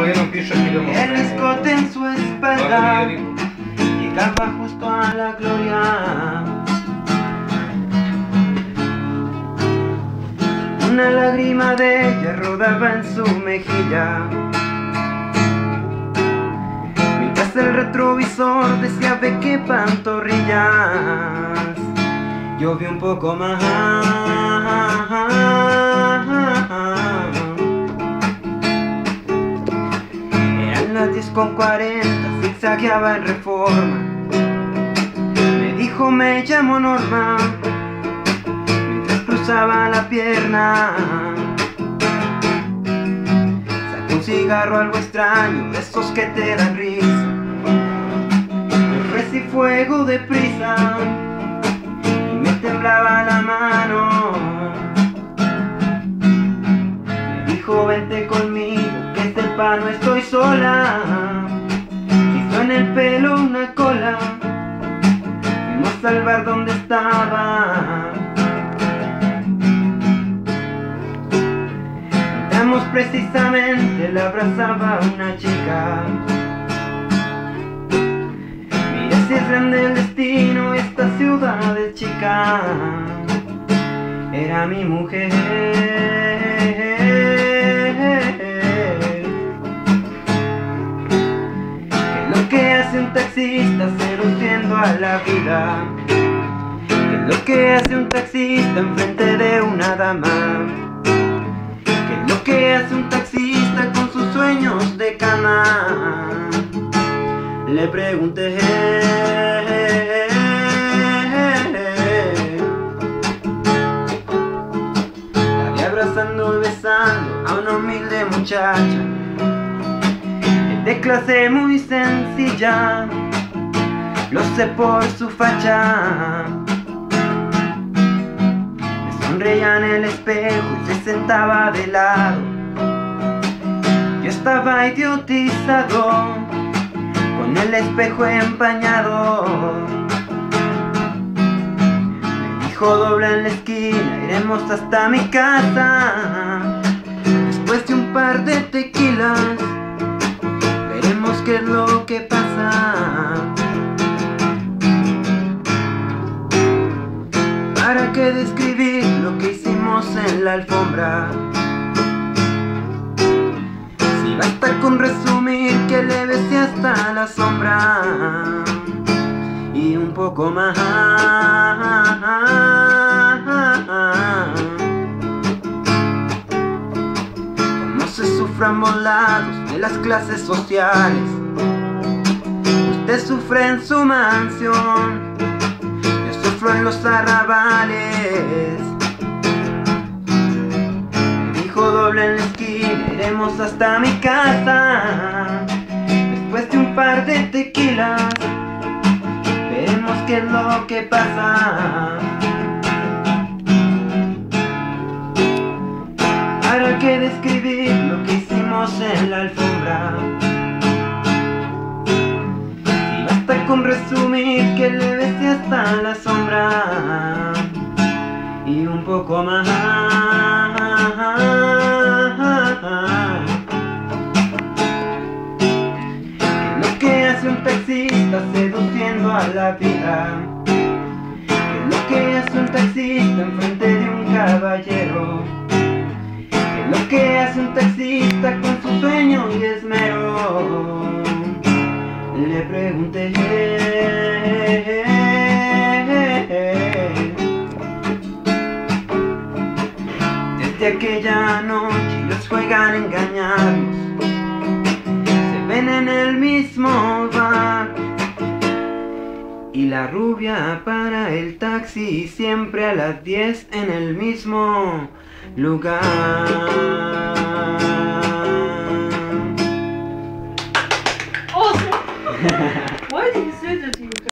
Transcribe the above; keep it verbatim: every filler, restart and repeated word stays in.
todavía no pienso que lo El escote en su espalda llegaba justo a la gloria. Una lágrima de ella rodaba en su mejilla, mientras el retrovisor decía ve qué pantorrillas. Yo vi un poco más. Eran las diez con cuarenta, zigzagueaba en Reforma. Me dijo me llamo Norma, mientras cruzaba la pierna. Sacó un cigarro algo extraño, de esos que te dan risa. Ofrecí fuego deprisa y me temblaba la mano. Me dijo vente conmigo, que sepa no estoy sola. Hizo en el pelo una cola, fuimos al bar donde estaba. Entramos precisamente, la abrazaba una chica. Mira si es grande el destino, esta ciudad es chica. Era mi mujer. ¿Qué es lo que hace un taxista seduciendo a la vida? ¿Qué es lo que hace un taxista enfrente de una dama? ¿Qué es lo que hace un taxista con sus sueños de cama? Le pregunté. La vi abrazando y besando a una humilde muchacha de clase muy sencilla, lo sé por su facha. Me sonreía en el espejo y se sentaba de lado. Yo estaba idiotizado, con el espejo empañado. Me dijo dobla en la esquina, iremos hasta mi casa. Después de un par de tequilas veremos qué es lo que pasa. ¿Para qué describir lo que hicimos en la alfombra? Si basta con resumir que le besé hasta la sombra y un poco más. Como se sufre a ambos lados de las clases sociales. Usted sufre en su mansión, yo sufro en los arrabales. Me dijo doble en la esquina, iremos hasta mi casa. Después de un par de tequilas veremos qué es lo que pasa. ¿Para qué describir lo que hicimos en la alfombra? Si basta con resumir que le besé hasta la sombra y un poco más. ¿Qué es lo que hace un taxista seduciendo a la vida? ¿Qué es lo que hace un taxista enfrente de un caballero? ¿Qué es lo que hace un taxista con su sueño y esmero? Le pregunté. Desde aquella noche ellos juegan a engañarnos, se ven en el mismo bar y la rubia para el taxi siempre a las diez en el mismo lugar. Awesome. Why did you say that to you?